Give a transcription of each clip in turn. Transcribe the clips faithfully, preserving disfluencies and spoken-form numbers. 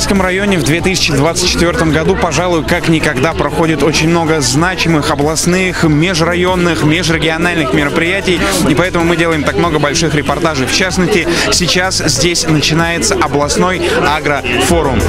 Татарском районе в две тысячи двадцать четвёртом году, пожалуй, как никогда проходит очень много значимых областных, межрайонных, межрегиональных мероприятий, и поэтому мы делаем так много больших репортажей. В частности, сейчас здесь начинается областной агрофорум.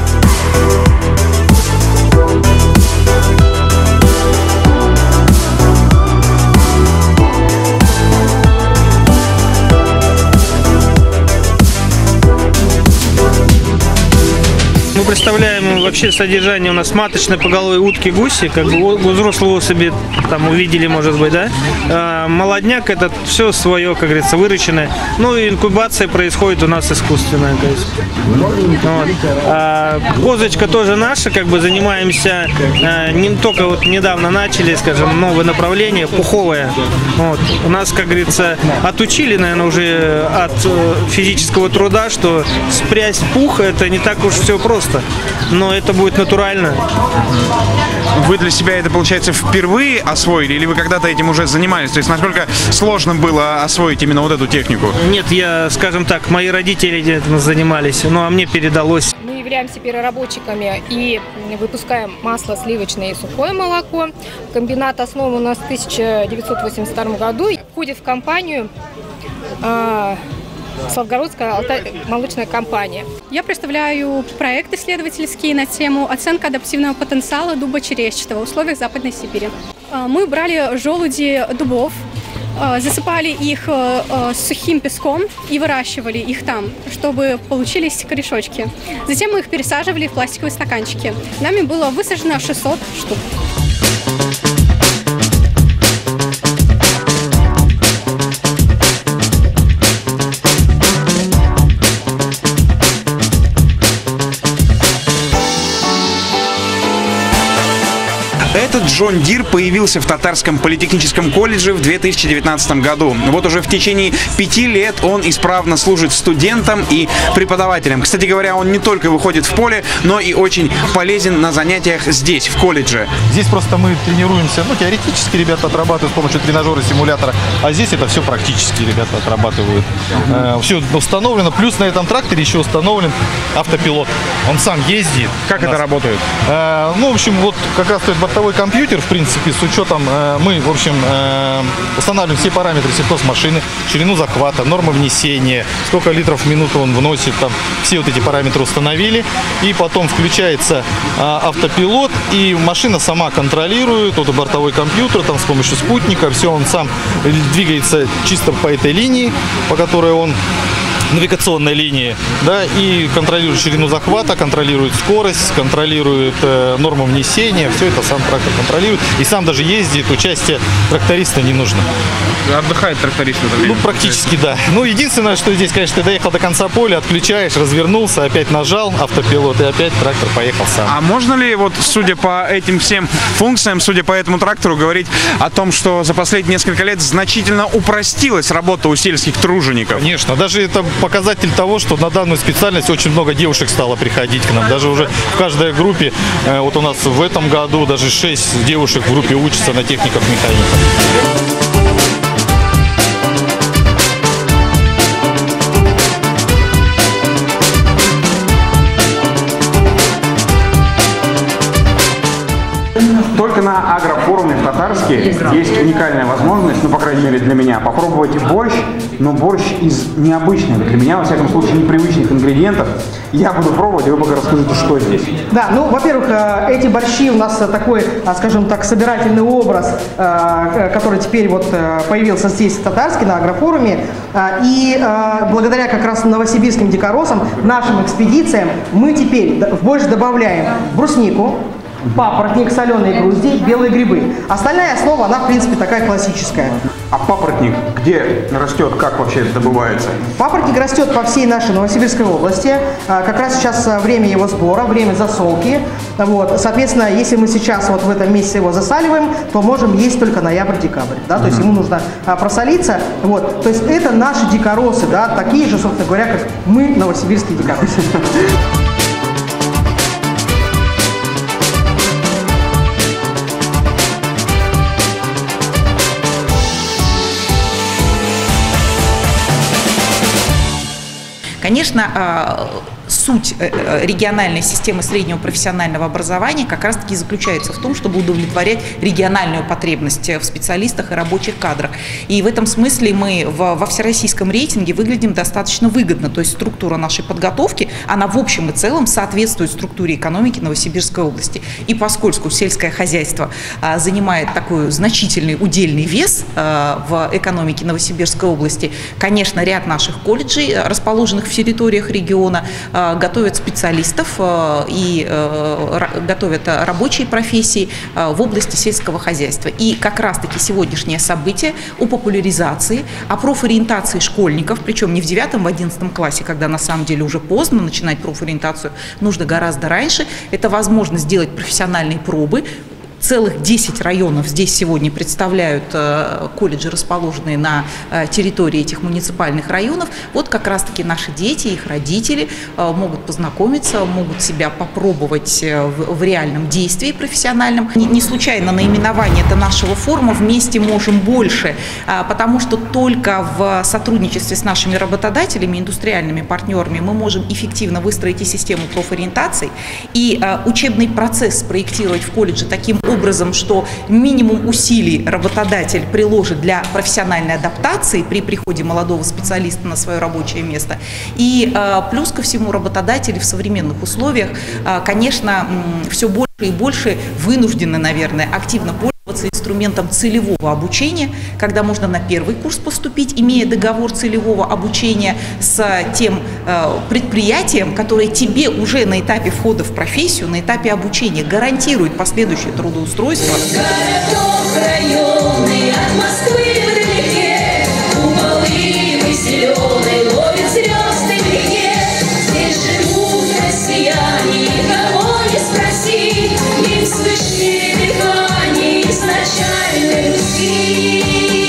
Мы представляем вообще содержание у нас маточной поголовья утки, гуси, как бы у взрослого особи там увидели, может быть, да. А молодняк — это все свое, как говорится, выращенное. Ну и инкубация происходит у нас искусственная, то есть. Вот. А козочка тоже наша, как бы занимаемся, а, не только вот недавно начали, скажем, новое направление пуховое. Вот. У нас, как говорится, отучили, наверное, уже от физического труда, что спрясть пух — это не так уж все просто. Но это будет натурально. Вы для себя это, получается, впервые освоили, или вы когда-то этим уже занимались? То есть насколько сложно было освоить именно вот эту технику? Нет, я, скажем так, мои родители этим занимались, ну а мне передалось. Мы являемся переработчиками и выпускаем масло сливочное и сухое молоко. Комбинат основан у нас в тысяча девятьсот восемьдесят втором году. Входит в компанию э, Славгородская молочная компания. Я представляю проект исследовательский на тему оценка адаптивного потенциала дуба черещатого в условиях Западной Сибири. Мы брали желуди дубов, засыпали их сухим песком и выращивали их там, чтобы получились корешочки. Затем мы их пересаживали в пластиковые стаканчики. Нами было высажено шестьсот штук. Этот Джон Дир появился в Татарском политехническом колледже в две тысячи девятнадцатом году. Вот уже в течение пяти лет он исправно служит студентам и преподавателям. Кстати говоря, он не только выходит в поле, но и очень полезен на занятиях здесь, в колледже. Здесь просто мы тренируемся, ну, теоретически ребята отрабатывают с помощью тренажера, симулятора, а здесь это все практически ребята отрабатывают. Э, все установлено, плюс на этом тракторе еще установлен автопилот. Он сам ездит. Как это работает? Э, ну, в общем, вот как раз стоит бортовой компьютер, в принципе, с учетом, э, мы, в общем, э, устанавливаем все параметры сельхозмашины, ширину захвата, нормы внесения, сколько литров в минуту он вносит, там, все вот эти параметры установили, и потом включается э, автопилот, и машина сама контролирует, вот бортовой компьютер, там, с помощью спутника, все, он сам двигается чисто по этой линии, по которой он навигационной линии, да, и контролирует ширину захвата, контролирует скорость, контролирует э, норму внесения, все это сам трактор контролирует, и сам даже ездит, участие тракториста не нужно. Отдыхает тракторист в это время? Ну, практически, да. Ну, единственное, что здесь, конечно, ты доехал до конца поля, отключаешь, развернулся, опять нажал автопилот, и опять трактор поехал сам. А можно ли, вот, судя по этим всем функциям, судя по этому трактору, говорить о том, что за последние несколько лет значительно упростилась работа у сельских тружеников? Конечно, даже это показатель того, что на данную специальность очень много девушек стало приходить к нам. Даже уже в каждой группе, э, вот у нас в этом году даже шесть девушек в группе учатся на техниках-механиках. Только на агрофоруме в Татарске есть уникальная возможность, ну, по крайней мере, для меня, попробовать борщ, но борщ из необычных, для меня, во всяком случае, непривычных ингредиентов. Я буду пробовать, и вы пока расскажите, что здесь. Да, ну, во-первых, эти борщи у нас такой, скажем так, собирательный образ, который теперь вот появился здесь, в Татарске, на агрофоруме. И благодаря как раз новосибирским дикоросам, нашим экспедициям, мы теперь в борщ добавляем бруснику, папоротник, соленые грузди, белые грибы. Остальная основа, она, в принципе, такая классическая. А папоротник где растет, как вообще это добывается? Папоротник растет по всей нашей Новосибирской области. Как раз сейчас время его сбора, время засолки. Вот. Соответственно, если мы сейчас вот в этом месяце его засаливаем, то можем есть только ноябрь-декабрь. Да? То есть ему нужно просолиться. Вот. То есть это наши дикоросы, да? Такие же, собственно говоря, как мы, новосибирские дикоросы. Конечно, суть региональной системы среднего профессионального образования как раз-таки заключается в том, чтобы удовлетворять региональную потребность в специалистах и рабочих кадрах. И в этом смысле мы в, во всероссийском рейтинге выглядим достаточно выгодно. То есть структура нашей подготовки, она в общем и целом соответствует структуре экономики Новосибирской области. И поскольку сельское хозяйство а, занимает такой значительный удельный вес а, в экономике Новосибирской области, конечно, ряд наших колледжей, расположенных в территориях региона, а, готовят специалистов а, и а, готовят рабочие профессии а, в области сельского хозяйства. И как раз-таки сегодняшнее событие о популяризации, о профориентации школьников, причем не в девятом, в одиннадцатом классе, когда на самом деле уже поздно начинать профориентацию, нужно гораздо раньше. Это возможность сделать профессиональные пробы. Целых десять районов здесь сегодня представляют э, колледжи, расположенные на э, территории этих муниципальных районов. Вот как раз-таки наши дети, их родители э, могут познакомиться, могут себя попробовать э, в, в реальном действии профессиональном. Не, не случайно наименование это нашего форума «Вместе можем больше», э, потому что только в сотрудничестве с нашими работодателями, индустриальными партнерами мы можем эффективно выстроить и систему профориентации, и э, учебный процесс спроектировать в колледже таким образом, что минимум усилий работодатель приложит для профессиональной адаптации при приходе молодого специалиста на свое рабочее место. И э, плюс ко всему работодатели в современных условиях, э, конечно, э, все больше и больше вынуждены, наверное, активно пользоваться инструментом целевого обучения, когда можно на первый курс поступить, имея договор целевого обучения с тем э, предприятием, которое тебе уже на этапе входа в профессию, на этапе обучения гарантирует последующее трудоустройство. Городок районный, от Москвы вдалеке, куполы зеленые ловят звезды в реке. Здесь живут россияне, никого не спроси, им слышны дыхание изначальной Руси.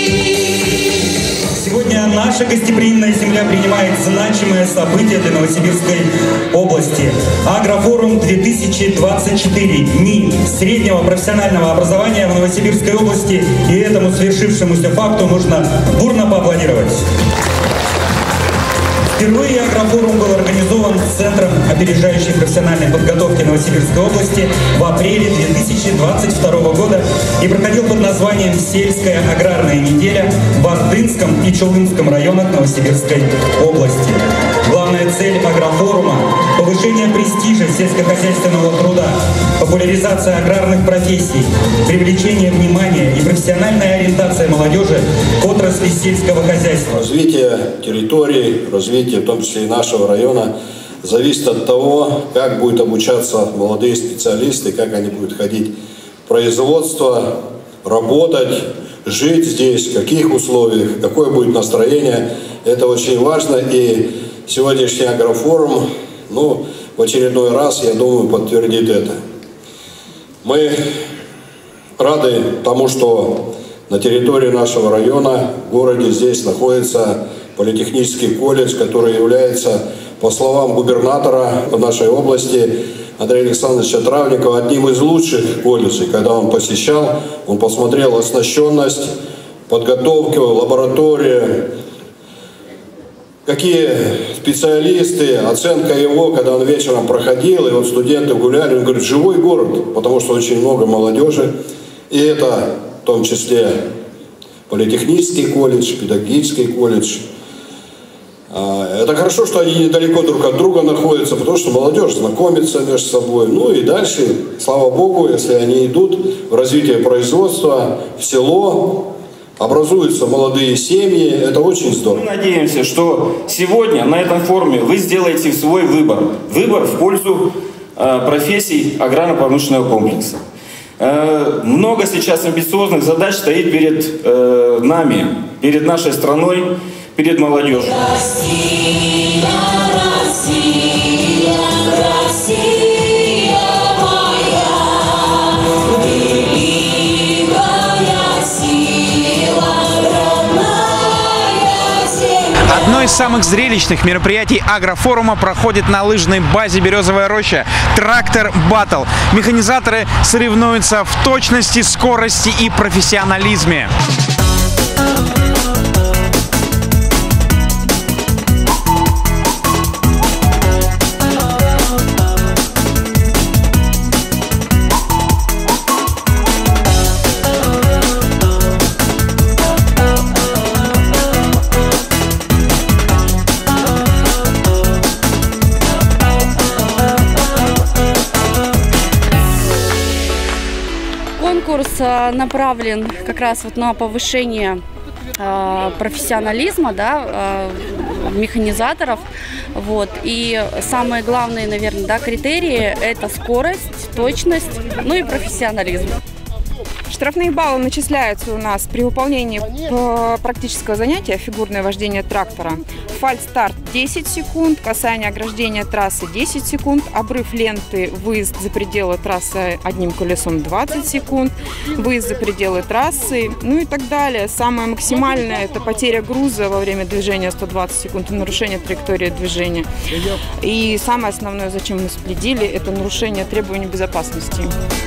Сегодня наша гостеприимная земля принимает значимое событие для Новосибирской области. Агрофорум две тысячи двадцать четыре. Дни среднего профессионального образования в Новосибирской области. И этому свершившемуся факту нужно бурно поаплодировать. Впервые агрофорум был организован Центром опережающей профессиональной подготовки Новосибирской области в апреле две тысячи двадцать второго года и проходил под названием «Сельская аграрная неделя» в Ордынском и Челнинском районах Новосибирской области. Главная цель агрофорума – повышение престижа сельскохозяйственного труда, популяризация аграрных профессий, привлечение внимания и профессиональная ориентация молодежи к отрасли сельского хозяйства. Развитие территории, развитие в том числе и нашего района зависит от того, как будут обучаться молодые специалисты, как они будут ходить в производство, работать, жить здесь, в каких условиях, какое будет настроение. Это очень важно, и сегодняшний агрофорум, ну, в очередной раз, я думаю, подтвердит это. Мы рады тому, что на территории нашего района, в городе, здесь находится политехнический колледж, который является, по словам губернатора нашей области Андрея Александровича Травникова, одним из лучших колледжей. Когда он посещал, он посмотрел оснащенность, подготовку, лабораторию, какие специалисты, оценка его, когда он вечером проходил, и вот студенты гуляли, он говорит, живой город, потому что очень много молодежи, и это в том числе политехнический колледж, педагогический колледж. Это хорошо, что они недалеко друг от друга находятся, потому что молодежь знакомится между собой. Ну и дальше, слава богу, если они идут в развитие производства, в село, образуются молодые семьи, это очень здорово. Мы надеемся, что сегодня на этом форуме вы сделаете свой выбор. Выбор в пользу э, профессий аграрно-промышленного комплекса. Э, много сейчас амбициозных задач стоит перед э, нами, перед нашей страной, перед молодежью. Россия, Россия, Россия моя, великая сила, родная земля. Одно из самых зрелищных мероприятий агрофорума проходит на лыжной базе «Березовая роща» «Трактор Баттл». Механизаторы соревнуются в точности, скорости и профессионализме. направлен как раз вот на повышение профессионализма, да, механизаторов. Вот. И самые главные, наверное, да, критерии – это скорость, точность, ну и профессионализм. Штрафные баллы начисляются у нас при выполнении практического занятия фигурное вождение трактора. Фальстарт десять секунд, касание ограждения трассы десять секунд, обрыв ленты, выезд за пределы трассы одним колесом двадцать секунд, выезд за пределы трассы, ну и так далее. Самое максимальное – это потеря груза во время движения сто двадцать секунд и нарушение траектории движения. И самое основное, зачем мы следили, это нарушение требований безопасности.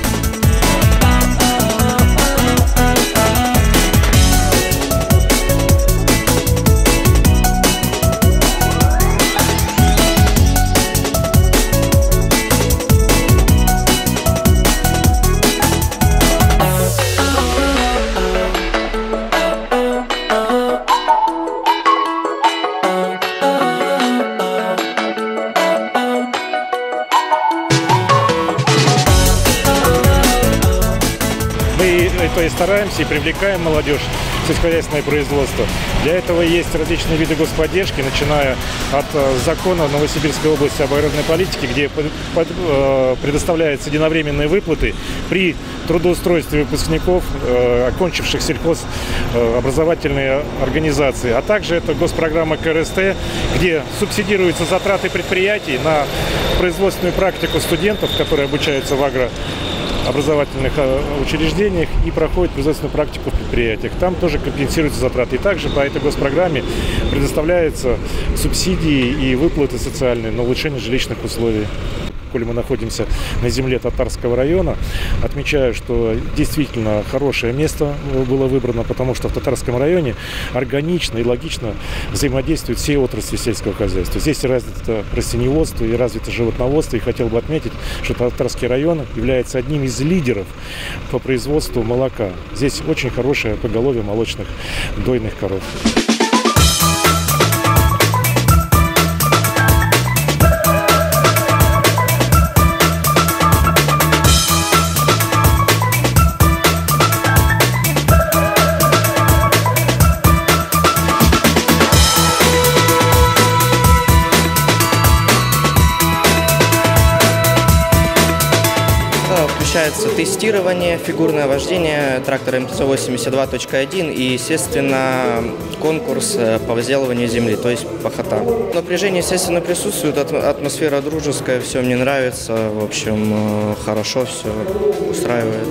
То есть стараемся и привлекаем молодежь в сельскохозяйственное производство. Для этого есть различные виды господдержки, начиная от закона Новосибирской области об аграрной политике, где предоставляются единовременные выплаты при трудоустройстве выпускников, окончивших сельхозобразовательные организации. А также это госпрограмма ка эр эс тэ, где субсидируются затраты предприятий на производственную практику студентов, которые обучаются в агро образовательных учреждениях и проходят производственную практику в предприятиях. Там тоже компенсируются затраты. И также по этой госпрограмме предоставляются субсидии и выплаты социальные на улучшение жилищных условий. Коли мы находимся на земле Татарского района, отмечаю, что действительно хорошее место было выбрано, потому что в Татарском районе органично и логично взаимодействуют все отрасли сельского хозяйства. Здесь развито растениеводство и развито животноводство. И хотел бы отметить, что Татарский район является одним из лидеров по производству молока. Здесь очень хорошее поголовье молочных дойных коров. Включается тестирование, фигурное вождение трактора эм тэ цэ восемьдесят два точка один и, естественно, конкурс по возделыванию земли, то есть пахота. Напряжение, естественно, присутствует, атмосфера дружеская, все мне нравится, в общем, хорошо все устраивает.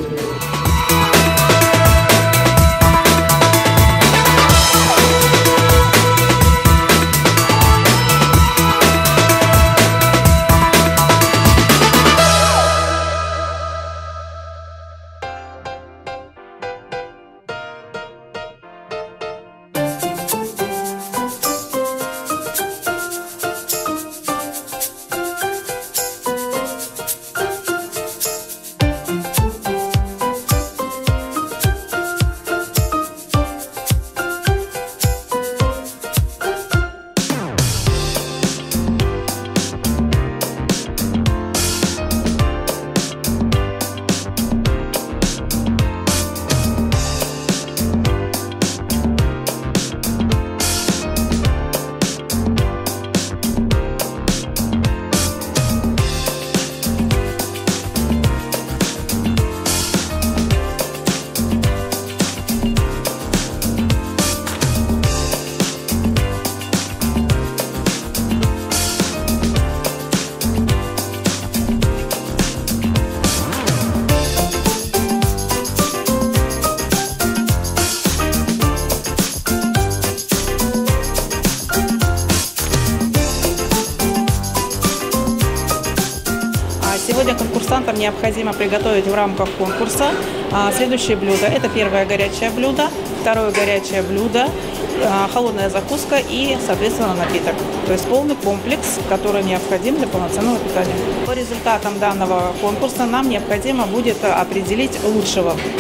Сегодня конкурсантам необходимо приготовить в рамках конкурса следующие блюда. Это первое горячее блюдо, второе горячее блюдо, холодная закуска и, соответственно, напиток. То есть полный комплекс, который необходим для полноценного питания. По результатам данного конкурса нам необходимо будет определить лучшего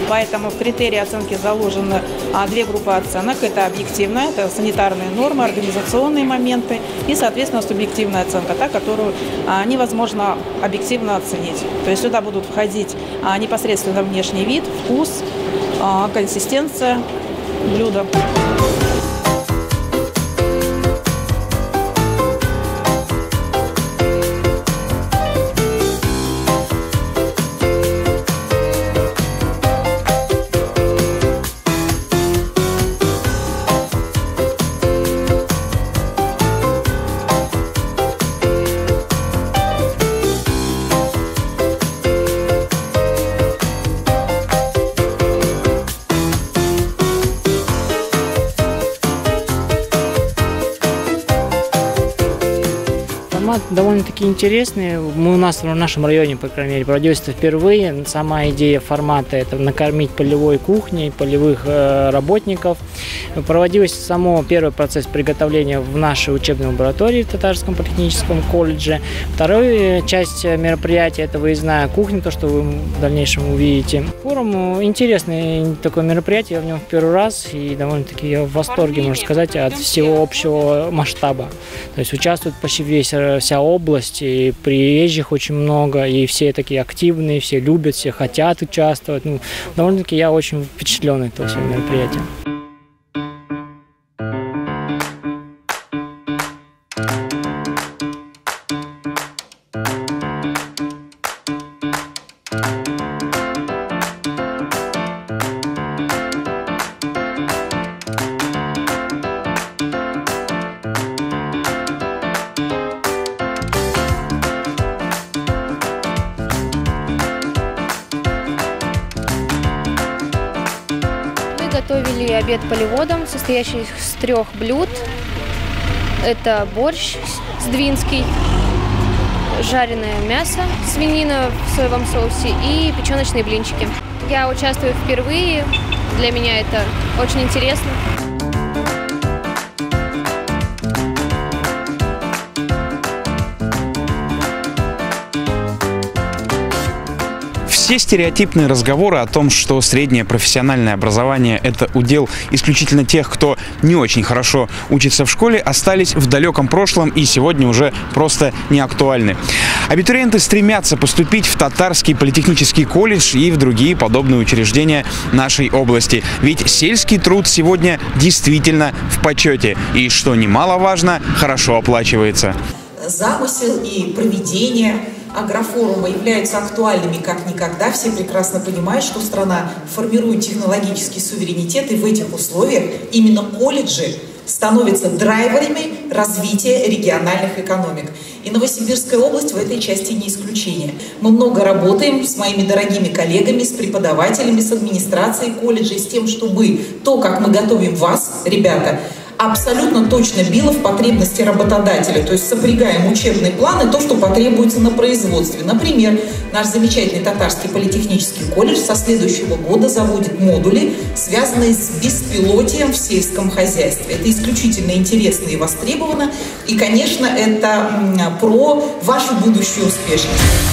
Поэтому в критерии оценки заложены а, две группы оценок. Это объективная, это санитарные нормы, организационные моменты и, соответственно, субъективная оценка, та, которую а, невозможно объективно оценить. То есть сюда будут входить а, непосредственно внешний вид, вкус, а, консистенция блюда. Формат довольно-таки интересный. Мы у нас в нашем районе, по крайней мере, проводилось это впервые. Сама идея формата – это накормить полевой кухней, полевых э, работников. Проводился само первый процесс приготовления в нашей учебной лаборатории в Татарском политехническом колледже. Вторая часть мероприятия – это выездная кухня, то, что вы в дальнейшем увидите. Форум интересное такое мероприятие, я в нем в первый раз, и довольно-таки я в восторге, можно сказать, от всего общего масштаба. То есть участвует почти весь, вся область, и приезжих очень много, и все такие активные, все любят, все хотят участвовать. Ну, довольно-таки я очень впечатлен от этого всего мероприятия. Готовили обед полеводом, состоящий из трех блюд. Это борщ сдвинский, жареное мясо, свинина в соевом соусе и печеночные блинчики. Я участвую впервые, для меня это очень интересно. Все стереотипные разговоры о том, что среднее профессиональное образование – это удел исключительно тех, кто не очень хорошо учится в школе, остались в далеком прошлом и сегодня уже просто не актуальны. Абитуриенты стремятся поступить в Татарский политехнический колледж и в другие подобные учреждения нашей области. Ведь сельский труд сегодня действительно в почете и, что немаловажно, хорошо оплачивается. Замысел и проведение агрофорума являются актуальными как никогда. Все прекрасно понимают, что страна формирует технологический суверенитет, и в этих условиях именно колледжи становятся драйверами развития региональных экономик. И Новосибирская область в этой части не исключение. Мы много работаем с моими дорогими коллегами, с преподавателями, с администрацией колледжей, с тем, чтобы то, как мы готовим вас, ребята, абсолютно точно било в потребности работодателя. То есть сопрягаем учебный план и то, что потребуется на производстве. Например, наш замечательный Татарский политехнический колледж со следующего года заводит модули, связанные с беспилотием в сельском хозяйстве. Это исключительно интересно и востребовано. И, конечно, это про вашу будущую успешность.